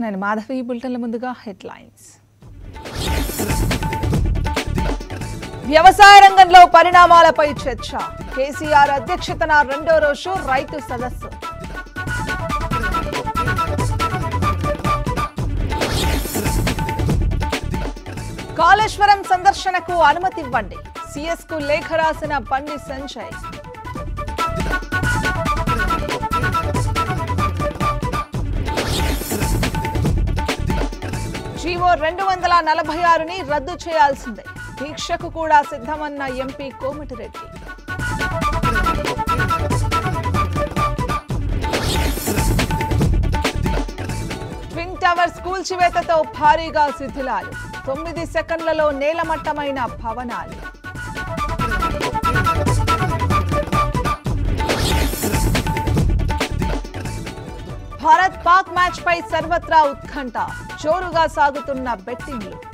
నేను మాధవి బులెటిన్ల ముందుగా హెడ్లైన్స్. వ్యవసాయ రంగంలో పరిణామాలపై చర్చ. కేసీఆర్ అధ్యక్షతన రెండో రోజు రైతు సదస్సు. కాళేశ్వరం సందర్శనకు అనుమతివ్వండి. సిఎస్ కు లేఖ రాసిన బండి సంజయ్. జీవో 246ని రద్దు చేయాల్సిందే. దీక్షకు కూడా సిద్ధమన్న ఎంపీ కోమటిరెడ్డి. ట్విన్ టవర్స్ కూల్చివేతతో భారీగా శిథిలాలు. 9 సెకండ్లలో నేలమట్టమైన భవనాలు. భారత్ పాక్ మ్యాచ్ పై సర్వత్రా ఉత్కంఠ. జోరుగా సాగుతున్న బెట్టింగ్లు.